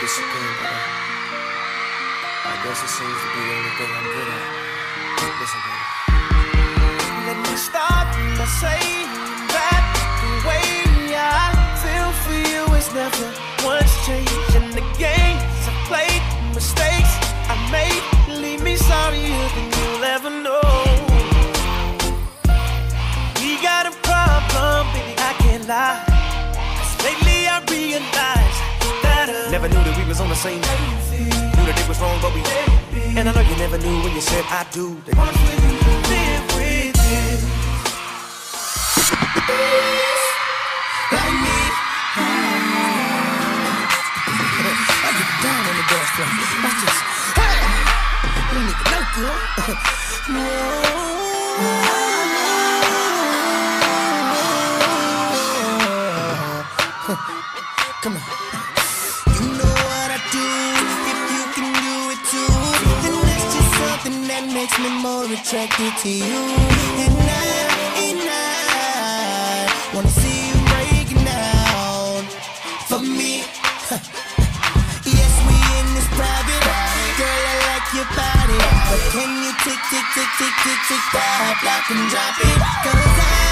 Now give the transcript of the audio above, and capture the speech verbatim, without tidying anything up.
discipline, but uh, I guess it seems to be the only thing I'm good at. Listen, baby. Let me start by saying that the way I feel for you is never once changed. And the games I played, mistakes I made, leave me sorrier than you'll ever know. We got a problem, baby, I can't lie. 'Cause lately I realize that uh, never knew that we was on the same page. Knew that it was wrong, but we did. And I know you never knew when you said I do. That once we live with it. Like me, I get down on the dance floor. Watch this. Hey! You don't even know, girl. Come on. You know what I do. If you can do it too, then that's just something that makes me more attracted to you. And I, and I wanna see you breaking down for me. Yes, we in this private. Girl, I like your body, but can you tick, tick, tick, tick, tick, tick, that, block and drop it? 'Cause I